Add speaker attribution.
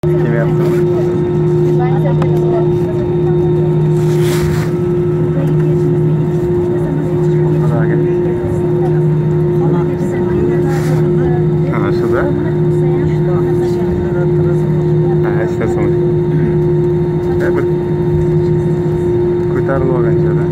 Speaker 1: Kim yaptı? Ana şurada. Ha, işte sonuç. Bir ko'tarilib olgan joyda.